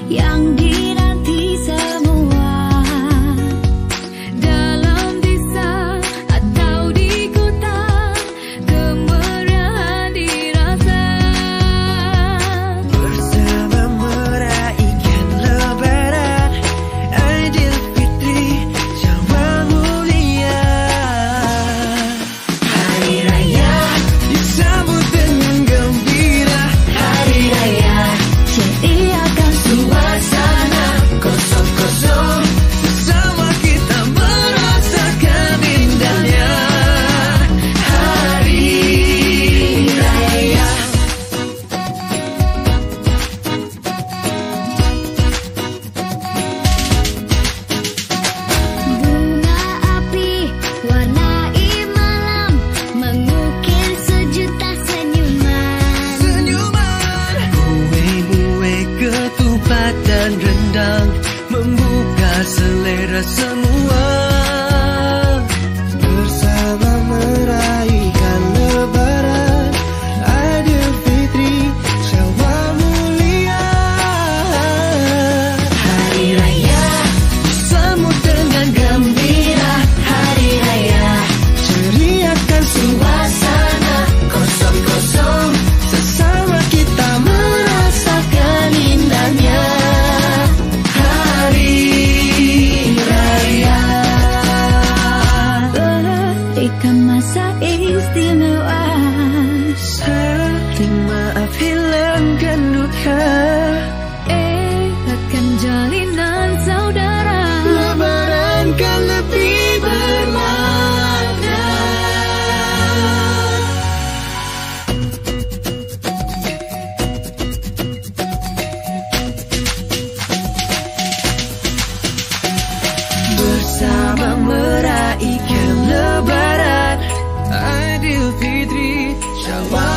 yang dinanti semua. Dalam desa atau di kota, kemeriahan dirasa. Bersama meraihkan Lebaran, Aidilfitri, Syawal mulia. Hari raya disambut dengan gembira. Hari raya Ceriakan suasana kosong-kosong, bersama kita merasakan indahnya hari raya. bunga api warnai malam, mengukir sejuta senyuman. Senyuman, kue-kue, ketupat dan rendang membuka selera semua. Bersama meraihkan Lebaran, Aidilfitri, Syawal mulia. Hari raya disambut dengan gembira. Hari raya ceriakan suasana kosong-kosong, sesama kita merasakan indahnya hari raya. Berikan masa istimewa, Saling maaf, hilangkan duka, eratkan jalinan saudara. Lebaran kan lebih bermakna. Bersama meraihkan Lebaran, Aidilfitri, Syawal